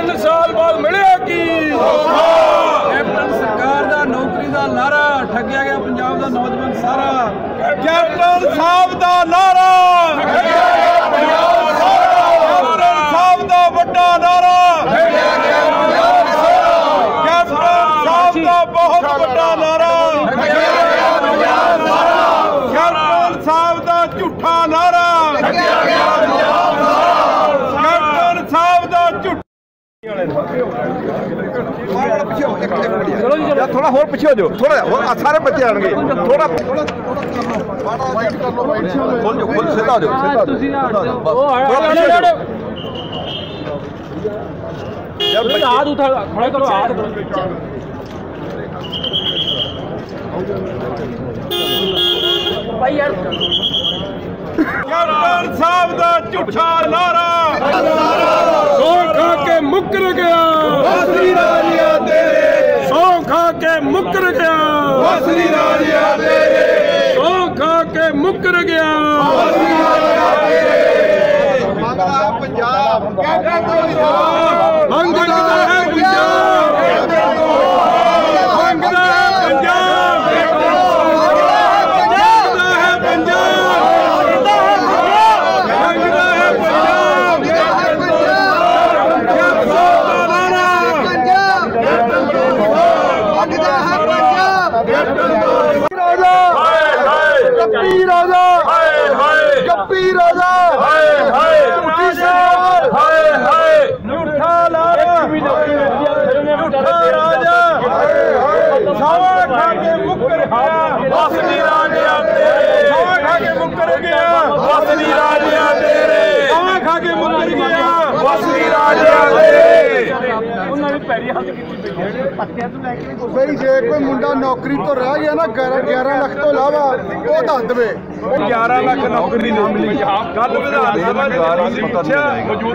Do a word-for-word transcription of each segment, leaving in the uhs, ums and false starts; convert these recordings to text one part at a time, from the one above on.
तीन साल बाद मिले की कैप्टन सरकार दा नौकरी दा नारा ठगिया गया पंजाब दा नौजवान सारा। कैप्टन साहब दा नारा, कैप्टन साहब दा बड़ा नारा, कैप्टन साहब दा बहुत बड़ा नारा, कैप्टन साहब दा झूठा नारा, कैप्टन साहब दा झूठा। थोड़ा होर पिछे हो जाओ, थोड़ा सारे बच्चे आएंगे, थोड़ा सीधा हो जाओ, हाथ उठा खड़ा करो हाथ। भाई यार कैप्टन साहब दा झूठा नारा, सौ खा के मुकर गया वासनी राजिया तेरे, सौ खा के मुकर गया वासनी राजिया तेरे, सौ खा के मुकर गया वासनी राजिया तेरे। मंगदा पंजाब, मंगदा है पंजाब, मंगदा है पंजाब, मंगदा है पंजाब, गप्पी राजा, गप्पी राजा, झूठी सरकार, झूठा लारा, झूठा राजा, सवा खा के मुकर गया वासनी राजिया तेरे, सवा खा के मुकर गया वासनी राजिया तेरे, सवा खा के मुकर गया वासनी राजिया तेरे। बई जे कोई मुंडा नौकरी तो रह गया ना ग्यारह लाख तो इलावा वो दस दे ग्यारह लाख नौकरी नहीं मिली। कल विधान सभा पुछया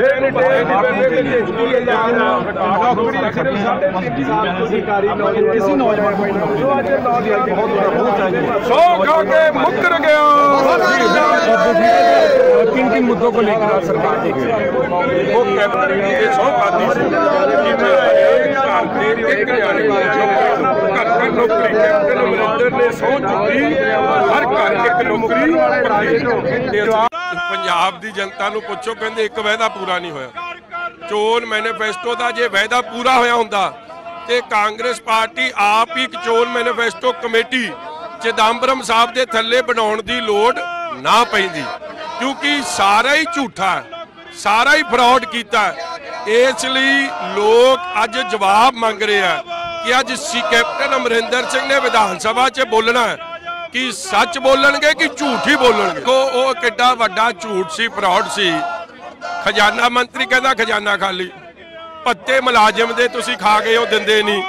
नौकरी सिर्फ साढ़े तीन साल सरकारी किसी नौजवान सौ खा के मुकर गया। किन किन मुद्दों को लेकर सरकार वो कैबिनेट की सौ खाती नौकरी कैप्टन अमरिंदर ने सौ चुकी हर घर एक नौकरी। पंजाब की जनता नूं पुछो कहंदे एक वायदा पूरा नहीं होया। चोन मैनीफेस्टो का जे वायदा पूरा होया हुंदा ते कांग्रेस पार्टी आप ही चोन मैनीफेस्टो कमेटी चिदंबरम साहब के थल्ले बनाउण दी लोड़ ना पैंदी, क्योंकि सारा ही झूठा है, सारा ही फ्रॉड कीता है। इसलिए लोग अज जवाब मंग रहे हैं कि अज सी कैप्टन अमरिंदर सिंह ने विधान सभा च बोलना है कि सच बोलणगे कि झूठ ही बोलणगे। को वो किड्डा वड्डा झूठ सी, फ्रॉड सी। खजाना मंत्री कहता खजाना खाली, पत्ते मुलाजिम दे तुसी खा गए हो, दिंदे नहीं।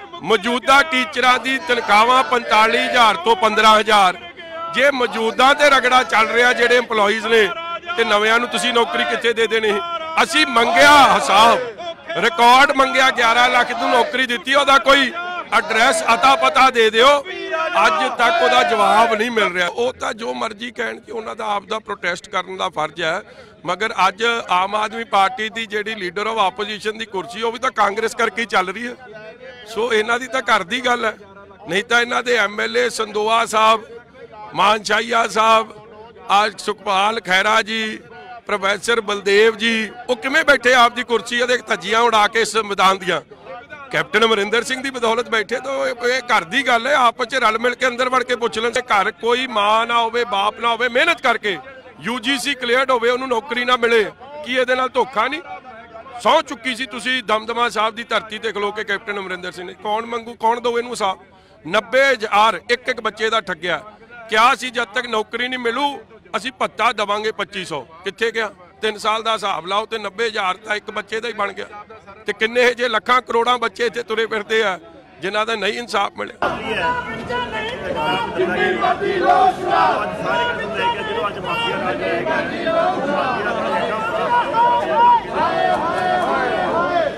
मौजूदा टीचरां दी तनख्वाहां पैंताली हज़ार तो पंद्रह हज़ार। जे मौजूदा ते रगड़ा चल रहा जेडे इंपलॉइज ने ते नविआं नूं तुसी नौकरी कित्थे दे देनी। असी मंगया हिसाब, रिकॉर्ड मंगया ग्यारह लाख की नौकरी दी, ओदा कोई एड्रैस अता पता दे दिओ। अज तक ओदा जवाब नहीं मिल रहा। वो तो जो मर्जी कहण कि उन्हां दा आप दा प्रोटेस्ट करने का फर्ज है, मगर अज आम आदमी पार्टी की जिहड़ी लीडर ऑफ आपोजिशन की कुर्सी वो भी तो कांग्रेस करके ही चल रही है। सो इन्हां दी तां घर दी गल है, नहीं तो इन्हां दे एम एल ए संदोआ साहब, मानशाहीआ साहब, आज सुखपाल खैरा जी, प्रोफैसर बलदेव जी, वो किवें बैठे आपकी कुर्सी धज्जियां उड़ा के संविधान दियां। कैप्टन अमरिंदर सिंह की बदौलत बैठे, तो ये घर की गल है। आपस च रल मिल के अंदर वड़ के पुछ लें। घर कोई मां ना हो, बाप ना हो, मेहनत करके यू जी सी क्लीयर्ड हो, नौकरी ना मिले, कि ये धोखा नहीं। सौ चुकी सी तुसी दमदमा साहब की धरती ते खलो के कैप्टन अमरिंदर सिंह ने। कौन मंगू, कौन दो इनू साहब? नब्बे हज़ार एक एक बच्चे का ठग्या। क्या सी जब तक नौकरी नहीं मिलू असी भत्ता देवांगे पच्ची सौ, कित्थे गया? तीन साल का हिसाब लाओ तो नब्बे हज़ार तो एक बच्चे का ही बन गया। तो किन्ने जे लखां करोड़ां बच्चे इत्थे तुरे फिरदे आ जिन्हां दा नहीं इंसाफ मिले।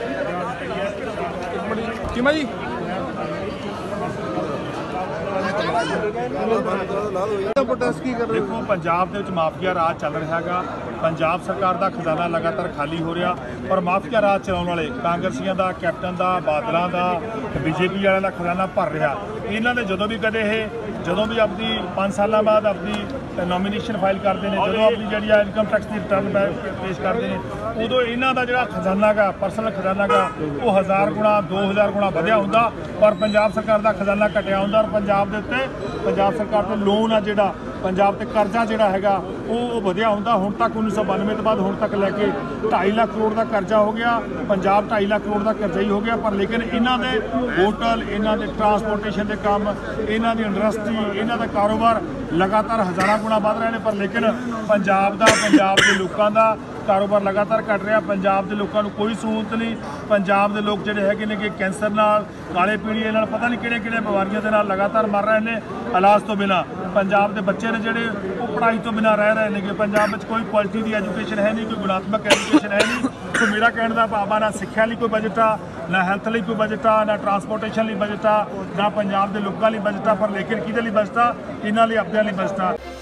जी देखो पंजाब ਦੇ ਵਿੱਚ ਮਾਫੀਆ ਰਾਜ ਚੱਲ ਰਿਹਾ ਹੈਗਾ। ਪੰਜਾਬ ਸਰਕਾਰ ਦਾ ਖਜ਼ਾਨਾ ਲਗਾਤਾਰ ਖਾਲੀ ਹੋ ਰਿਹਾ ਔਰ ਮਾਫੀਆ ਰਾਜ ਚਲਾਉਣ ਵਾਲੇ ਕਾਂਗਰਸੀਆਂ ਦਾ, ਕੈਪਟਨ ਦਾ, ਬਾਦਲਾਂ ਦਾ, ਬੀਜੇਪੀ ਵਾਲਿਆਂ ਦਾ ਖਜ਼ਾਨਾ ਭਰ ਰਿਹਾ। ਇਹਨਾਂ ਦੇ ਜਦੋਂ ਵੀ ਕਦੇ ਇਹ ਜਦੋਂ ਵੀ ਆਪਣੀ ਪੰਜ ਸਾਲਾਂ ਬਾਅਦ ਆਪਣੀ ਨੋਮੀਨੇਸ਼ਨ ਫਾਈਲ ਕਰਦੇ ਨੇ, ਜਦੋਂ ਆਪਣੀ ਜਿਹੜੀ ਆ ਇਨਕਮ ਟੈਕਸ ਦੀ ਰਿਟਰਨ ਪੇਸ਼ ਕਰਦੇ ਨੇ, ਉਦੋਂ ਇਹਨਾਂ ਦਾ ਜਿਹੜਾ ਖਜ਼ਾਨਾ ਗਾ, ਪਰਸਨਲ ਖਜ਼ਾਨਾ ਗਾ, ਉਹ ਹਜ਼ਾਰ ਗੁਣਾ ਦੋ ਹਜ਼ਾਰ ਗੁਣਾ ਵਧਿਆ ਹੁੰਦਾ ਪਰ ਪੰਜਾਬ ਸਰਕਾਰ ਦਾ ਖਜ਼ਾਨਾ ਘਟਿਆ ਹੁੰਦਾ। ਔਰ ਪੰਜਾਬ ਦੇ ਉੱਤੇ ਪੰਜਾਬ ਸਰਕਾਰ ਤੇ ਲੋਨ ਆ ਜਿਹੜਾ ਪੰਜਾਬ ਤੇ ਕਰਜ਼ਾ ਜਿਹੜਾ ਹੈਗਾ ਉਹ ਵਧਿਆ ਹੁੰਦਾ। ਹੁਣ ਤੱਕ ਉੱਨੀ ਸੌ ਬਾਨਵੇਂ ਤੋਂ ਬਾਅਦ ਹੁਣ ਤੱਕ ਲੈ ਕੇ ਢਾਈ ਲੱਖ ਕਰੋੜ ਦਾ ਕਰਜ਼ਾ ਹੋ ਗਿਆ। ਪੰਜਾਬ ਢਾਈ ਲੱਖ ਕਰੋੜ ਦਾ ਕਰਜ਼ਾ ਹੀ ਹੋ ਗਿਆ। ਪਰ ਲੇਕਿਨ ਇਹਨਾਂ ਦੇ ਹੋਟਲ, ਇਹਨਾਂ ਦੇ ਟਰਾਂਸਪੋਰਟੇਸ਼ਨ ਦੇ ਕੰਮ, ਇਹਨਾਂ ਦੀ ਇੰਡਸਟਰੀ, ਇਹਨਾਂ ਦਾ ਕਾਰੋਬਾਰ ਲਗਾਤਾਰ ਹਜ਼ਾਰਾਂ ਗੁਣਾ ਵੱਧ ਰਹੇ ਨੇ। ਪਰ ਲੇਕਿਨ ਪੰਜਾਬ ਦਾ, ਪੰਜਾਬ ਦੇ ਲੋਕਾਂ ਦਾ ਕਾਰੋਬਾਰ ਲਗਾਤਾਰ ਘਟ ਰਿਹਾ। ਪੰਜਾਬ ਦੇ ਲੋਕਾਂ ਨੂੰ ਕੋਈ ਸਹੂਲਤ ਨਹੀਂ। ਪੰਜਾਬ ਦੇ ਲੋਕ ਜਿਹੜੇ ਹੈਗੇ ਨੇ ਕਿ ਕੈਂਸਰ ਨਾਲ, ਕਾਲੇ ਪੀਲੀਏ ਨਾਲ, ਪਤਾ ਨਹੀਂ ਕਿਹੜੇ ਕਿਹੜੇ ਬਿਮਾਰੀਆਂ ਦੇ ਨਾਲ ਲਗਾਤਾਰ ਮਰ ਰਹੇ ਨੇ ਇਲਾਜ ਤੋਂ ਬਿਨਾਂ। ਪੰਜਾਬ ਦੇ ਬੱਚੇ ਨੇ ਜਿਹੜੇ ਉਹ ਪੜ੍ਹਾਈ ਤੋਂ ਬਿਨਾਂ ਰਹਿ ਰਹੇ ਨੇ ਕਿ ਪੰਜਾਬ ਵਿੱਚ ਕੋਈ ਕੁਆਲਿਟੀ ਦੀ ਐਜੂਕੇਸ਼ਨ ਹੈ ਨਹੀਂ, ਕੋਈ ਗੁਣਾਤਮਕ ਐਜੂਕੇਸ਼ਨ ਹੈ ਨਹੀਂ। ਸੋ ਮੇਰਾ ਕਹਿਣ ਦਾ ਭਾਵ ਆ, ਨਾ ਸਿੱਖਿਆ ਲਈ ਕੋਈ ਬਜਟ ਆ, ਨਾ ਹੈਲਥ ਲਈ ਕੋਈ ਬਜਟ ਆ, ਨਾ ਟਰਾਂਸਪੋਰਟੇਸ਼ਨ ਲਈ ਬਜਟ ਆ, ਨਾ ਪੰਜਾਬ ਦੇ ਲੋਕਾਂ ਲਈ ਬਜਟ ਆ। ਪਰ ਲੇਕਿਨ ਕਿਹਦੇ ਲਈ ਬਜਟ ਆ? ਇਹਨਾਂ ਲਈ, ਆਪਣਿਆਂ ਲਈ ਬਜਟ ਆ।